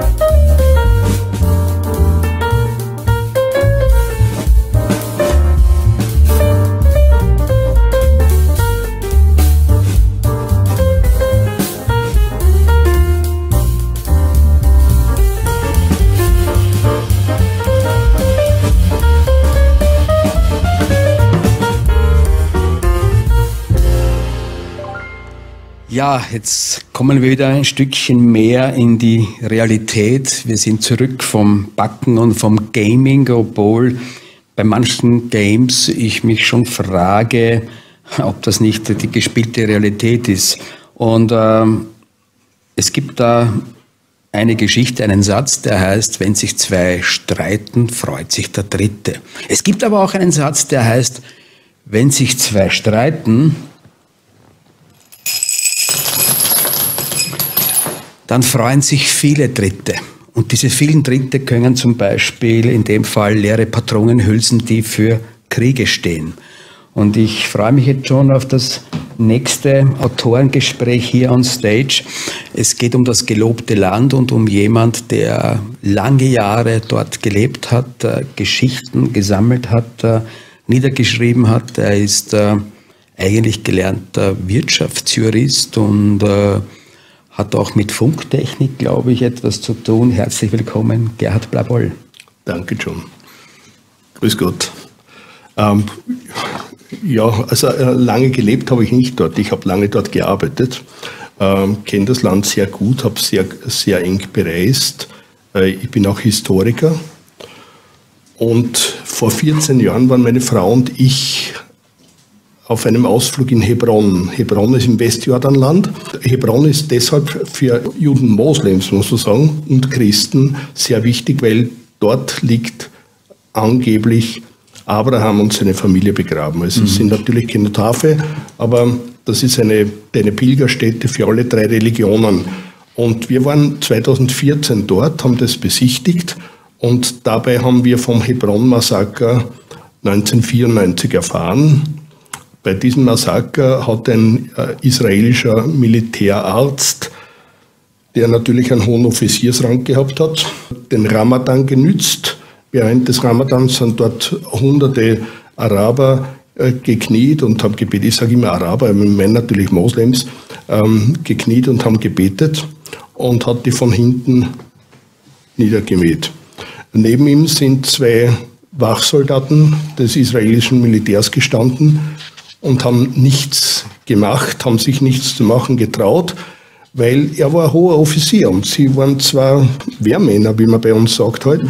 Ja, jetzt kommen wir wieder ein Stückchen mehr in die Realität. Wir sind zurück vom Backen und vom Gaming, obwohl bei manchen Games ich mich schon frage, ob das nicht die gespielte Realität ist. Und es gibt da eine Geschichte, einen Satz, der heißt, wenn sich zwei streiten, freut sich der Dritte. Es gibt aber auch einen Satz, der heißt, wenn sich zwei streiten, dann freuen sich viele Dritte. Und diese vielen Dritte können zum Beispiel in dem Fall leere Patronenhülsen, die für Kriege stehen. Und ich freue mich jetzt schon auf das nächste Autorengespräch hier on Stage. Es geht um das gelobte Land und um jemand, der lange Jahre dort gelebt hat, Geschichten gesammelt hat, niedergeschrieben hat. Er ist eigentlich gelernter Wirtschaftsjurist und hat auch mit Funktechnik, glaube ich, etwas zu tun. Herzlich willkommen, Gerhard Blaboll. Danke, John. Grüß Gott. Ja, also lange gelebt habe ich nicht dort. Ich habe lange dort gearbeitet, kenne das Land sehr gut, habe sehr eng bereist. Ich bin auch Historiker. Und vor 14 Jahren waren meine Frau und ich auf einem Ausflug in Hebron. Hebron ist im Westjordanland. Hebron ist deshalb für Juden, Moslems, muss man sagen, und Christen sehr wichtig, weil dort liegt angeblich Abraham und seine Familie begraben. Also es sind natürlich Kenotaphe, aber das ist eine Pilgerstätte für alle drei Religionen. Und wir waren 2014 dort, haben das besichtigt und dabei haben wir vom Hebron-Massaker 1994 erfahren. Bei diesem Massaker hat ein israelischer Militärarzt, der natürlich einen hohen Offiziersrang gehabt hat, den Ramadan genützt. Während des Ramadans sind dort hunderte Araber gekniet und haben gebetet. Ich sage immer Araber, ich meine natürlich Moslems, gekniet und haben gebetet und hat die von hinten niedergemäht. Neben ihm sind zwei Wachsoldaten des israelischen Militärs gestanden und haben nichts gemacht, haben sich nichts zu machen getraut, weil er war ein hoher Offizier und sie waren zwar Wehrmänner, wie man bei uns sagt halt.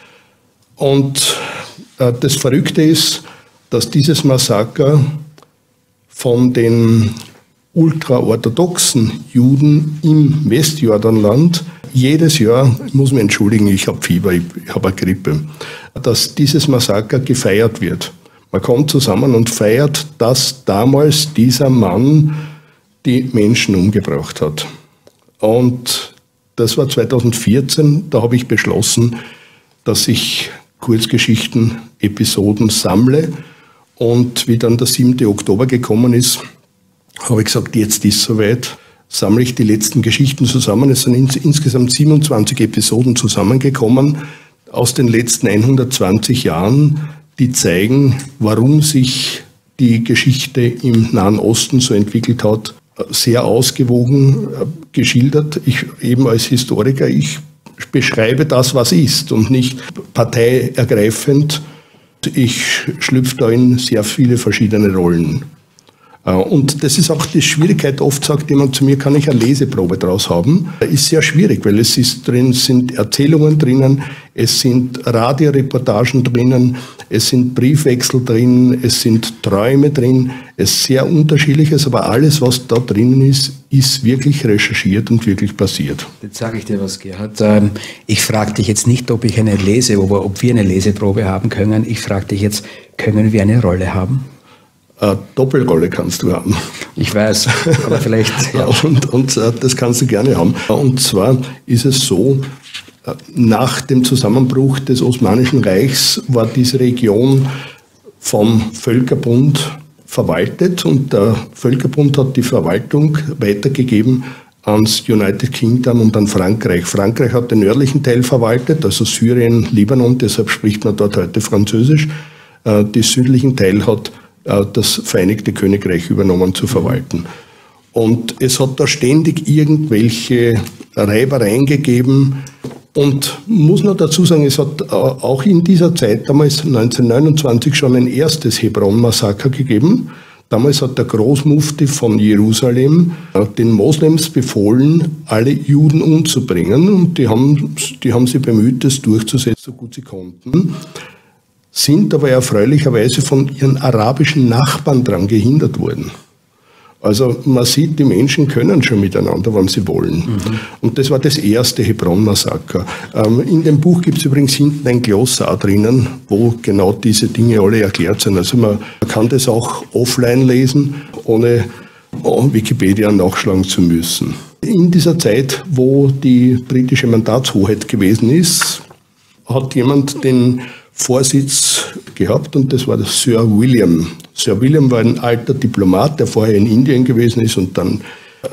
Und das Verrückte ist, dass dieses Massaker von den ultraorthodoxen Juden im Westjordanland jedes Jahr, ich muss mich entschuldigen, ich habe Fieber, ich habe eine Grippe, dass dieses Massaker gefeiert wird. Man kommt zusammen und feiert, dass damals dieser Mann die Menschen umgebracht hat. Und das war 2014, da habe ich beschlossen, dass ich Kurzgeschichten, Episoden sammle. Und wie dann der 7. Oktober gekommen ist, habe ich gesagt, jetzt ist soweit, sammle ich die letzten Geschichten zusammen. Es sind insgesamt 27 Episoden zusammengekommen aus den letzten 120 Jahren, die zeigen, warum sich die Geschichte im Nahen Osten so entwickelt hat, sehr ausgewogen geschildert. Ich eben als Historiker, ich beschreibe das, was ist und nicht parteiergreifend. Ich schlüpfe da in sehr viele verschiedene Rollen. Und das ist auch die Schwierigkeit. Oft sagt jemand zu mir, kann ich eine Leseprobe draus haben? Ist sehr schwierig, weil es ist drin, sind Erzählungen drinnen, es sind Radioreportagen drinnen, es sind Briefwechsel drin, es sind Träume drin, es ist sehr unterschiedliches, aber alles, was da drinnen ist, ist wirklich recherchiert und wirklich passiert. Jetzt sage ich dir was, Gerhard. Ich frage dich jetzt nicht, ob wir eine Leseprobe haben können. Ich frage dich jetzt, können wir eine Rolle haben? Doppelrolle kannst du haben. Ich weiß, aber vielleicht... Ja. Und das kannst du gerne haben. Und zwar ist es so, nach dem Zusammenbruch des Osmanischen Reichs war diese Region vom Völkerbund verwaltet und der Völkerbund hat die Verwaltung weitergegeben ans United Kingdom und an Frankreich. Frankreich hat den nördlichen Teil verwaltet, also Syrien, Libanon, deshalb spricht man dort heute Französisch. Den südlichen Teil hat das Vereinigte Königreich übernommen zu verwalten. Und es hat da ständig irgendwelche Reibereien gegeben. Und muss noch dazu sagen, es hat auch in dieser Zeit, damals 1929, schon ein erstes Hebron-Massaker gegeben. Damals hat der Großmufti von Jerusalem den Moslems befohlen, alle Juden umzubringen. Und die haben sich bemüht, das durchzusetzen, so gut sie konnten. Sind aber erfreulicherweise von ihren arabischen Nachbarn daran gehindert worden. Also man sieht, die Menschen können schon miteinander, wenn sie wollen. Und das war das erste Hebron-Massaker. In dem Buch gibt es übrigens hinten ein Glossar drinnen, wo genau diese Dinge alle erklärt sind. Also man kann das auch offline lesen, ohne Wikipedia nachschlagen zu müssen. In dieser Zeit, wo die britische Mandatshoheit gewesen ist, hat jemand den Vorsitz gehabt und das war der Sir William. Sir William war ein alter Diplomat, der vorher in Indien gewesen ist und dann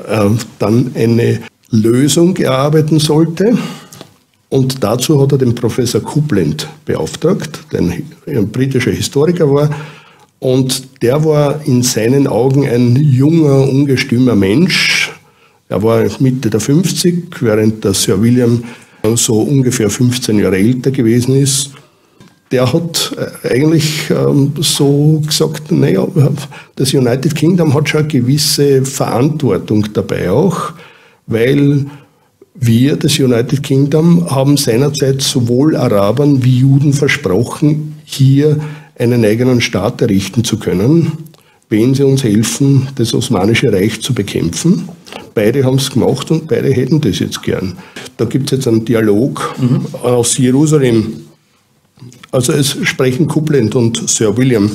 eine Lösung erarbeiten sollte. Und dazu hat er den Professor Coupland beauftragt, der ein britischer Historiker war. Und der war in seinen Augen ein junger, ungestümer Mensch. Er war Mitte der 50, während der Sir William so ungefähr 15 Jahre älter gewesen ist. Der hat eigentlich so gesagt, naja, das United Kingdom hat schon eine gewisse Verantwortung dabei auch, weil wir, das United Kingdom, haben seinerzeit sowohl Arabern wie Juden versprochen, hier einen eigenen Staat errichten zu können, wenn sie uns helfen, das Osmanische Reich zu bekämpfen. Beide haben es gemacht und beide hätten das jetzt gern. Da gibt es jetzt einen Dialog aus Jerusalem. Also es sprechen Coupland und Sir William.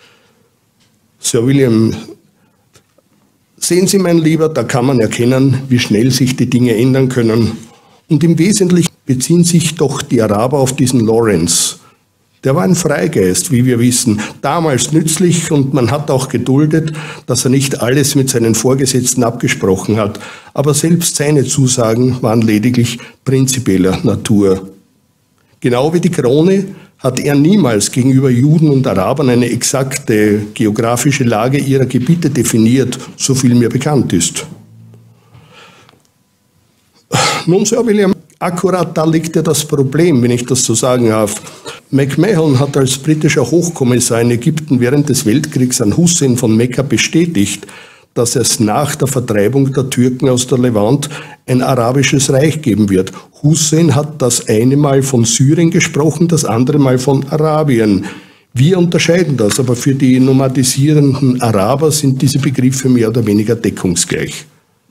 Sir William, sehen Sie, mein Lieber, da kann man erkennen, wie schnell sich die Dinge ändern können. Und im Wesentlichen beziehen sich doch die Araber auf diesen Lawrence. Der war ein Freigeist, wie wir wissen, damals nützlich und man hat auch geduldet, dass er nicht alles mit seinen Vorgesetzten abgesprochen hat. Aber selbst seine Zusagen waren lediglich prinzipieller Natur. Genau wie die Krone hat er niemals gegenüber Juden und Arabern eine exakte geografische Lage ihrer Gebiete definiert, so viel mir bekannt ist. Nun, Sir William, akkurat da liegt ja das Problem, wenn ich das so sagen darf. McMahon hat als britischer Hochkommissar in Ägypten während des Weltkriegs an Hussein von Mekka bestätigt, dass es nach der Vertreibung der Türken aus der Levant ein arabisches Reich geben wird. Hussein hat das eine Mal von Syrien gesprochen, das andere Mal von Arabien. Wir unterscheiden das, aber für die nomadisierenden Araber sind diese Begriffe mehr oder weniger deckungsgleich.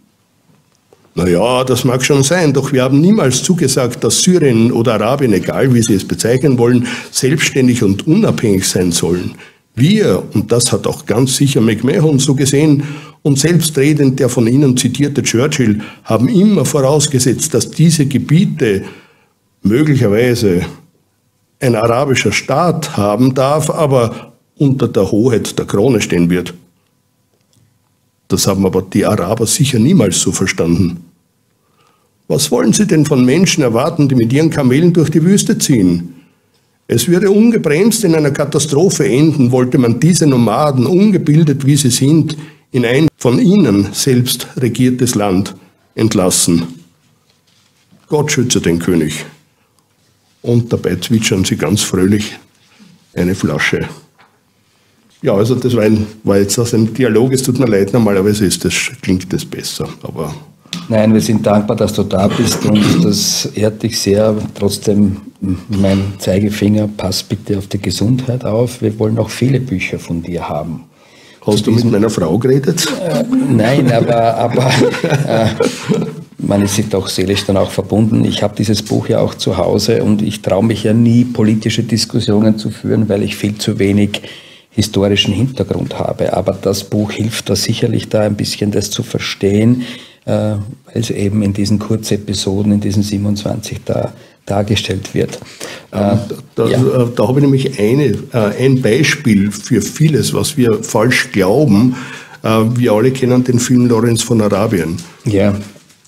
Naja, das mag schon sein, doch wir haben niemals zugesagt, dass Syrien oder Arabien, egal wie Sie es bezeichnen wollen, selbstständig und unabhängig sein sollen. Wir, und das hat auch ganz sicher McMahon so gesehen, und selbstredend der von Ihnen zitierte Churchill, haben immer vorausgesetzt, dass diese Gebiete möglicherweise ein arabischer Staat haben darf, aber unter der Hoheit der Krone stehen wird. Das haben aber die Araber sicher niemals so verstanden. Was wollen Sie denn von Menschen erwarten, die mit ihren Kamelen durch die Wüste ziehen? Es würde ungebremst in einer Katastrophe enden, wollte man diese Nomaden, ungebildet wie sie sind, in ein von ihnen selbst regiertes Land entlassen. Gott schütze den König. Und dabei zwitschern sie ganz fröhlich eine Flasche. Ja, also das war jetzt aus einem Dialog, es tut mir leid, normalerweise klingt das besser, aber... Nein, wir sind dankbar, dass du da bist und das ehrt dich sehr. Trotzdem mein Zeigefinger, pass bitte auf die Gesundheit auf. Wir wollen auch viele Bücher von dir haben. Hast du mit meiner Frau geredet? Nein, aber man ist sich doch seelisch dann auch verbunden. Ich habe dieses Buch ja auch zu Hause und ich traue mich ja nie, politische Diskussionen zu führen, weil ich viel zu wenig historischen Hintergrund habe. Aber das Buch hilft da sicherlich da ein bisschen das zu verstehen, weil es eben in diesen Kurzepisoden, in diesen 27 da dargestellt wird. Da habe ich nämlich ein Beispiel für vieles, was wir falsch glauben. Wir alle kennen den Film Lawrence von Arabien. Ja.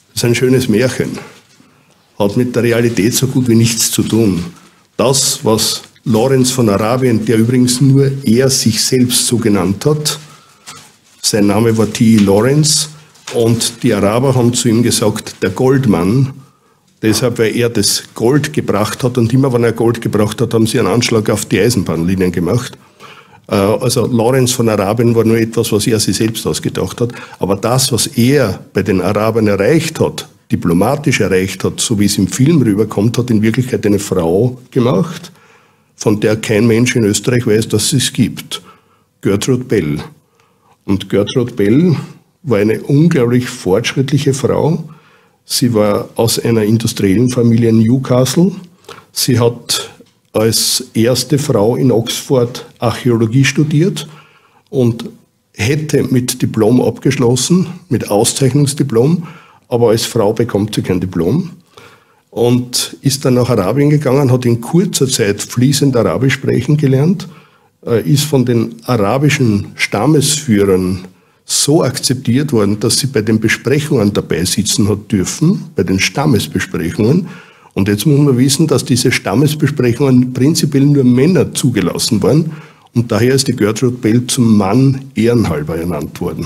Das ist ein schönes Märchen. Hat mit der Realität so gut wie nichts zu tun. Das, was Lorenz von Arabien, der übrigens nur er sich selbst so genannt hat, sein Name war T. Lorenz, und die Araber haben zu ihm gesagt, der Goldmann, deshalb, weil er das Gold gebracht hat, und immer wenn er Gold gebracht hat, haben sie einen Anschlag auf die Eisenbahnlinien gemacht. Also Lorenz von Arabien war nur etwas, was er sich selbst ausgedacht hat. Aber das, was er bei den Arabern erreicht hat, diplomatisch erreicht hat, so wie es im Film rüberkommt, hat in Wirklichkeit eine Frau gemacht, von der kein Mensch in Österreich weiß, dass es gibt. Gertrude Bell. Und Gertrude Bell war eine unglaublich fortschrittliche Frau. Sie war aus einer industriellen Familie in Newcastle. Sie hat als erste Frau in Oxford Archäologie studiert und hätte mit Diplom abgeschlossen, mit Auszeichnungsdiplom, aber als Frau bekommt sie kein Diplom und ist dann nach Arabien gegangen, hat in kurzer Zeit fließend Arabisch sprechen gelernt, ist von den arabischen Stammesführern so akzeptiert worden, dass sie bei den Besprechungen dabei sitzen hat dürfen, bei den Stammesbesprechungen. Und jetzt muss man wissen, dass diese Stammesbesprechungen prinzipiell nur Männer zugelassen waren. Und daher ist die Gertrude Bell zum Mann ehrenhalber ernannt worden.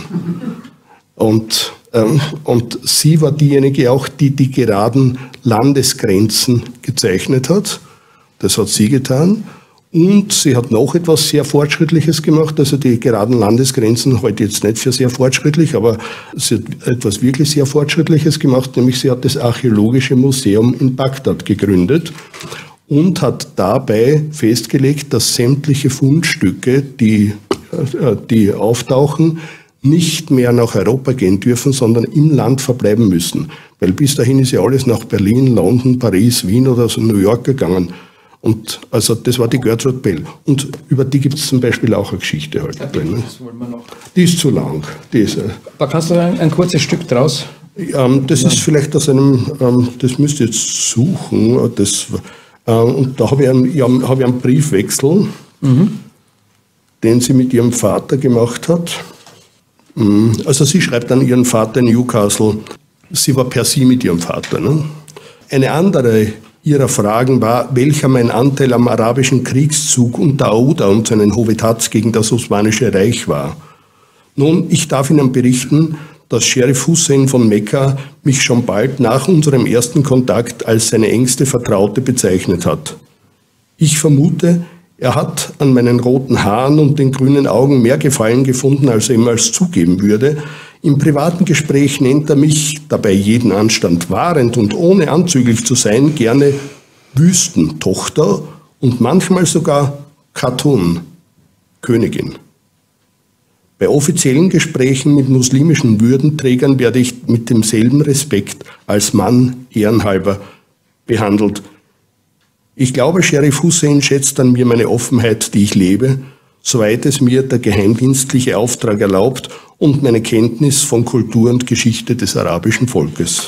Und sie war diejenige auch, die die geraden Landesgrenzen gezeichnet hat. Das hat sie getan. Und sie hat noch etwas sehr Fortschrittliches gemacht, also die geraden Landesgrenzen heute jetzt nicht für sehr fortschrittlich, aber sie hat etwas wirklich sehr Fortschrittliches gemacht, nämlich sie hat das Archäologische Museum in Bagdad gegründet und hat dabei festgelegt, dass sämtliche Fundstücke, die auftauchen, nicht mehr nach Europa gehen dürfen, sondern im Land verbleiben müssen. Weil bis dahin ist ja alles nach Berlin, London, Paris, Wien oder so New York gegangen. Und also das war die Gertrude Bell. Und über die gibt es zum Beispiel auch eine Geschichte heute. Ja, drin. Das wollen wir noch. Die ist zu lang. Aber kannst du ein kurzes Stück draus? Das ist vielleicht aus einem, das müsst ihr jetzt suchen. Und da habe ich einen Briefwechsel, den sie mit ihrem Vater gemacht hat. Also sie schreibt an ihren Vater in Newcastle, sie war per Sie mit ihrem Vater. Ne? Eine andere ihrer Fragen war, welcher mein Anteil am arabischen Kriegszug unter Aouda und seinen Hovetats gegen das Osmanische Reich war. Nun, ich darf Ihnen berichten, dass Sheriff Hussein von Mekka mich schon bald nach unserem ersten Kontakt als seine engste Vertraute bezeichnet hat. Ich vermute, er hat an meinen roten Haaren und den grünen Augen mehr Gefallen gefunden, als er jemals zugeben würde. Im privaten Gespräch nennt er mich, dabei jeden Anstand wahrend und ohne anzüglich zu sein, gerne Wüstentochter und manchmal sogar Khatun, Königin. Bei offiziellen Gesprächen mit muslimischen Würdenträgern werde ich mit demselben Respekt als Mann ehrenhalber behandelt. Ich glaube, Sheriff Hussein schätzt an mir meine Offenheit, die ich lebe, soweit es mir der geheimdienstliche Auftrag erlaubt und meine Kenntnis von Kultur und Geschichte des arabischen Volkes.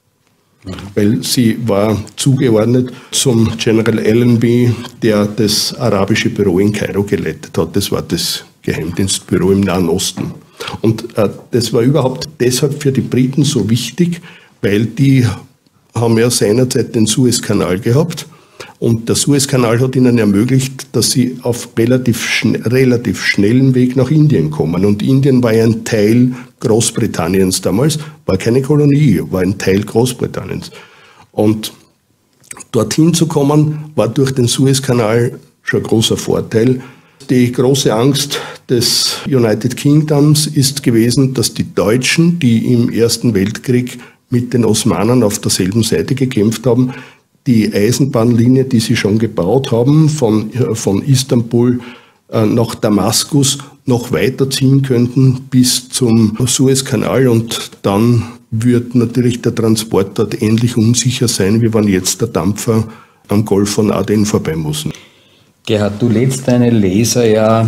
Weil sie war zugeordnet zum General Allenby, der das arabische Büro in Kairo geleitet hat. Das war das Geheimdienstbüro im Nahen Osten. Und das war überhaupt deshalb für die Briten so wichtig, weil die haben ja seinerzeit den Suezkanal gehabt. Und der Suezkanal hat ihnen ermöglicht, dass sie auf relativ schnellen Weg nach Indien kommen. Und Indien war ja ein Teil Großbritanniens damals, war keine Kolonie, war ein Teil Großbritanniens. Und dorthin zu kommen, war durch den Suezkanal schon ein großer Vorteil. Die große Angst des United Kingdoms ist gewesen, dass die Deutschen, die im Ersten Weltkrieg mit den Osmanen auf derselben Seite gekämpft haben, die Eisenbahnlinie, die sie schon gebaut haben, von Istanbul nach Damaskus noch weiterziehen könnten bis zum Suezkanal, und dann wird natürlich der Transport dort ähnlich unsicher sein, wie wenn jetzt der Dampfer am Golf von Aden vorbei muss. Gerhard, du lädst deine Leser ja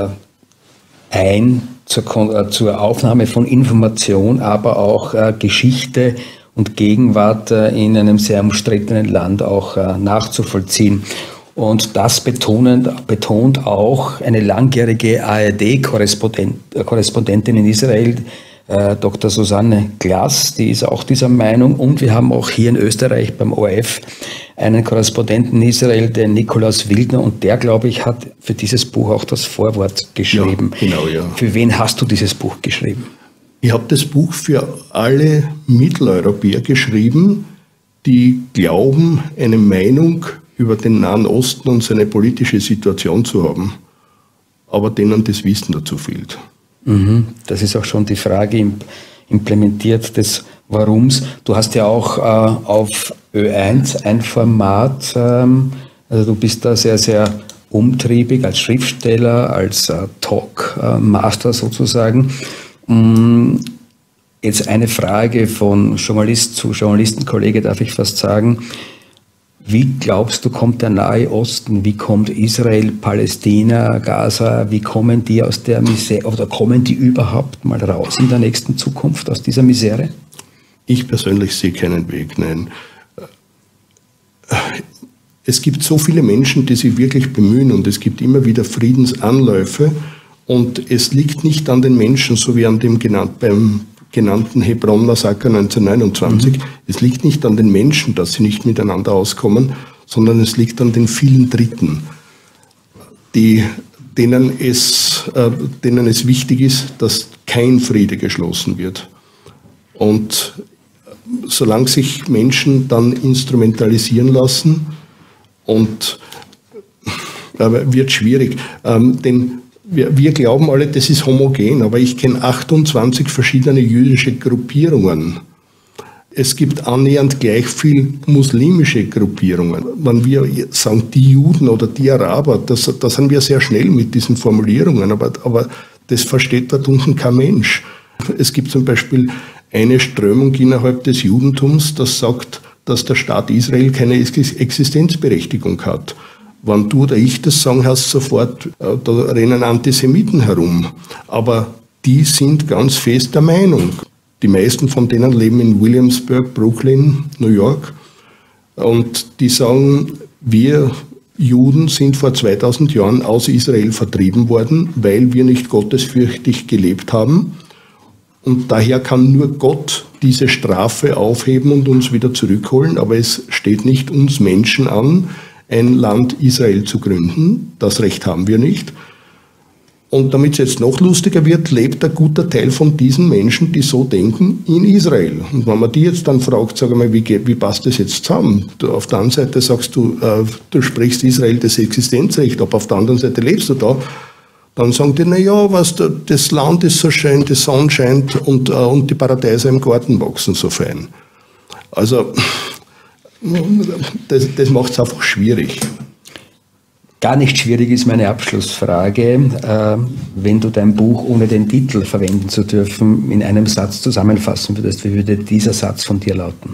ein zur Aufnahme von Information, aber auch Geschichte und Gegenwart in einem sehr umstrittenen Land auch nachzuvollziehen. Und das betont auch eine langjährige ARD-Korrespondentin in Israel, Dr. Susanne Glass, die ist auch dieser Meinung. Und wir haben auch hier in Österreich beim ORF einen Korrespondenten in Israel, den Nikolaus Wildner, und der, glaube ich, hat für dieses Buch auch das Vorwort geschrieben. Ja, genau, ja. Für wen hast du dieses Buch geschrieben? Ich habe das Buch für alle Mitteleuropäer geschrieben, die glauben, eine Meinung über den Nahen Osten und seine politische Situation zu haben, aber denen das Wissen dazu fehlt. Das ist auch schon die Frage implementiert des Warums. Du hast ja auch auf Ö1 ein Format, also du bist da sehr, sehr umtriebig als Schriftsteller, als Talkmaster sozusagen. Jetzt eine Frage von Journalist zu Journalistenkollege, darf ich fast sagen. Wie glaubst du, kommt der Nahe Osten, wie kommt Israel, Palästina, Gaza, wie kommen die aus der Misere, oder kommen die überhaupt mal raus in der nächsten Zukunft aus dieser Misere? Ich persönlich sehe keinen Weg, nein. Es gibt so viele Menschen, die sich wirklich bemühen, und es gibt immer wieder Friedensanläufe, und es liegt nicht an den Menschen, so wie an dem beim genannten Hebron-Massaker 1929. Es liegt nicht an den Menschen, dass sie nicht miteinander auskommen, sondern es liegt an den vielen Dritten, denen es wichtig ist, dass kein Friede geschlossen wird. Und solange sich Menschen dann instrumentalisieren lassen, wird schwierig. Denn wir glauben alle, das ist homogen, aber ich kenne 28 verschiedene jüdische Gruppierungen. Es gibt annähernd gleich viel muslimische Gruppierungen. Wenn wir sagen, die Juden oder die Araber, das sind wir sehr schnell mit diesen Formulierungen, aber das versteht dort unten kein Mensch. Es gibt zum Beispiel eine Strömung innerhalb des Judentums, das sagt, dass der Staat Israel keine Existenzberechtigung hat. Wenn du oder ich das sagen, hast sofort, da rennen Antisemiten herum. Aber die sind ganz fest der Meinung. Die meisten von denen leben in Williamsburg, Brooklyn, New York. Und die sagen, wir Juden sind vor 2000 Jahren aus Israel vertrieben worden, weil wir nicht gottesfürchtig gelebt haben. Und daher kann nur Gott diese Strafe aufheben und uns wieder zurückholen. Aber es steht nicht uns Menschen an, ein Land Israel zu gründen. Das Recht haben wir nicht. Und damit es jetzt noch lustiger wird, lebt ein guter Teil von diesen Menschen, die so denken, in Israel. Und wenn man die jetzt dann fragt, sag mal, wie passt das jetzt zusammen? Auf der einen Seite sagst du, du sprichst Israel das Existenzrecht, aber auf der anderen Seite lebst du da. Dann sagen die, naja, das Land ist so schön, die Sonne scheint und die Paradeiser im Garten wachsen so fein. Also das macht es einfach schwierig. Gar nicht schwierig ist meine Abschlussfrage. Wenn du dein Buch, ohne den Titel verwenden zu dürfen, in einem Satz zusammenfassen würdest, wie würde dieser Satz von dir lauten?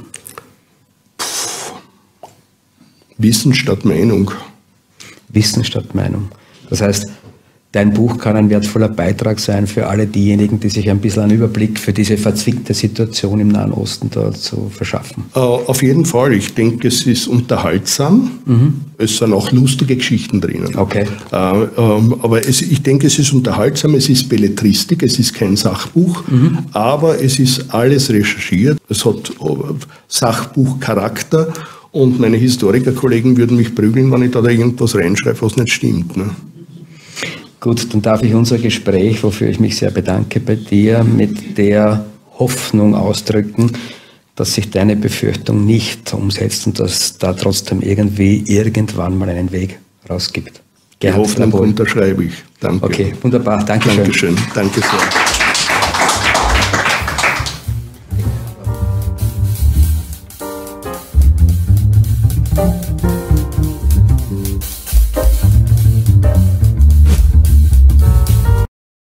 Wissen statt Meinung. Wissen statt Meinung. Das heißt, dein Buch kann ein wertvoller Beitrag sein für alle diejenigen, die sich ein bisschen einen Überblick für diese verzwickte Situation im Nahen Osten dort zu verschaffen. Auf jeden Fall. Ich denke, es ist unterhaltsam. Es sind auch lustige Geschichten drinnen. Okay. Aber ich denke, es ist unterhaltsam. Es ist Belletristik. Es ist kein Sachbuch. Aber es ist alles recherchiert. Es hat Sachbuchcharakter. Und meine Historikerkollegen würden mich prügeln, wenn ich da irgendwas reinschreibe, was nicht stimmt. Ne? Gut, dann darf ich unser Gespräch, wofür ich mich sehr bedanke bei dir, mit der Hoffnung ausdrücken, dass sich deine Befürchtung nicht umsetzt und dass da trotzdem irgendwann mal einen Weg rausgibt. Die Hoffnung unterschreibe ich. Danke. Okay, wunderbar. Dankeschön. Dankeschön. Danke sehr.